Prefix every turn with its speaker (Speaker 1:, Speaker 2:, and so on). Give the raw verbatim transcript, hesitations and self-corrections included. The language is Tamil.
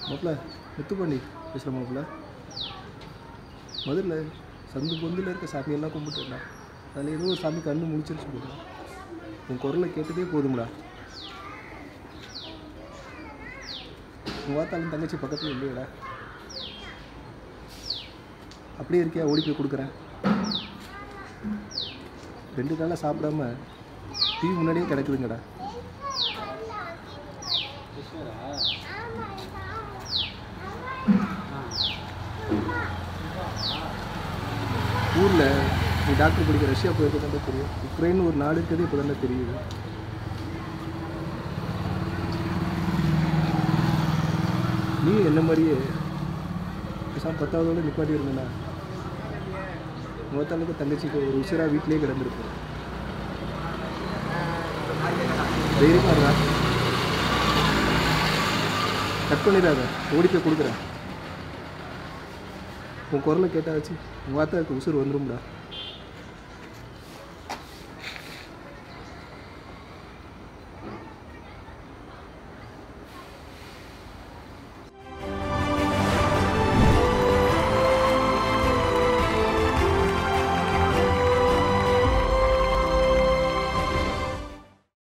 Speaker 1: மாப்பிள்ள முத்து பண்ணி பேசுகிற மாப்பிள்ள முதல்ல சந்து பொந்தில் இருக்க சாமியெல்லாம் கும்பிட்டுடா. அதில் ஏதோ ஒரு சாமி கண்ணு முடிச்சிருச்சு போடா. உன் குரலை கேட்டதே போதும்டா. உன் வாத்தாலும் தங்கச்சி பக்கத்தில் இல்லையடா. அப்படியே இருக்கியா? ஓடி போய் கொடுக்குறேன். ரெண்டு நாளாக சாப்பிடாம டிவி முன்னாடியே கிடக்குதுங்கடா. ஊரில் நீ டாக்டர் படிக்க ரஷ்யா போயிருக்க தான் தெரியும். உக்ரைன் ஒரு நாடு இருக்கிறதே இப்போ தானே தெரியுது. நீ என்ன மாதிரியே பேசாம பத்தாவதோடு நிப்பாட்டி இருந்தேண்ணா. மூத்தாளுக்கு தங்கச்சிக்கு ஒரு உசிராக வீட்டிலே கிடந்திருப்போம். தைரியமாக இருக்கா? கட் பண்ணிடாத, ஓடி போய் கொடுக்குறேன். உன் குரலை கேட்டாச்சு உன் வார்த்தை உசுறு வந்துடும்டா.